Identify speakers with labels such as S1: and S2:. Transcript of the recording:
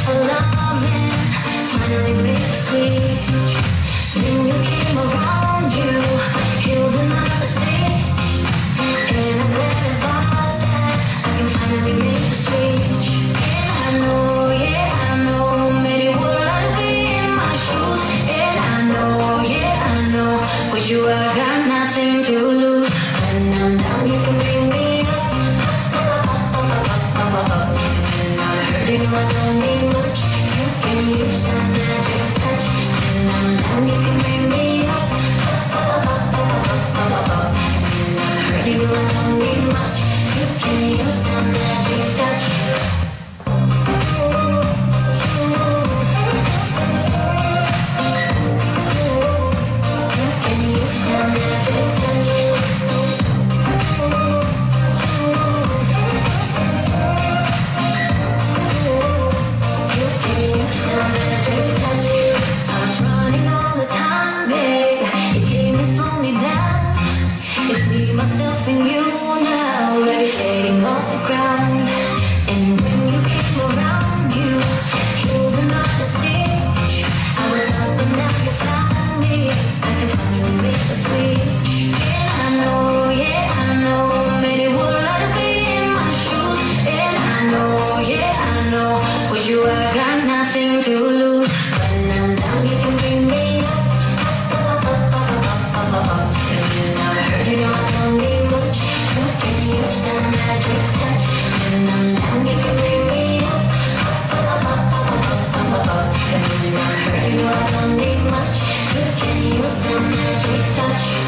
S1: loving finally made a switch. When you came around, you healed another stage. And I'm glad about that, I can finally make a switch. And I know, yeah, I know, many would like to be in my shoes. And I know, yeah, I know, with you I got nothing to lose. When I'm down, you can bring me up, and I heard you, I don't need much. You can use that magic touch. When I'm down, you can bring me up, and I heard you, I don't need much. You can use that magic touch. You can use that magic touch. You can use that magic touch. I was running all the time, babe. You came and slowed me down. It's me, myself, and you now, levitating off the ground. And when you came around, you healed another stage. I was lost, but now you found me. I can finally make the switch. And I know, yeah, I know, many would like to be in my shoes. And I know, yeah, I know, with you I got nothing to lose. When I'm down, you can bring me up, and I heard you, I don't need much. You can use that magic touch. When I'm down, you can bring me up, and I heard you, I don't need much. You can use that magic touch.